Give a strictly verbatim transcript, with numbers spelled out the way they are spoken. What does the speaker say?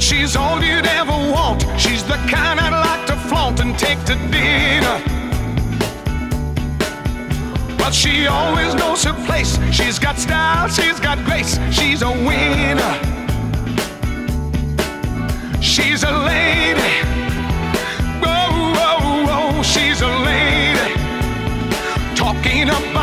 She's all you'd ever want. She's the kind I'd like to flaunt and take to dinner. But she always knows her place. She's got style, she's got grace. She's a winner. She's a lady. Whoa, whoa, whoa. She's a lady. Talking about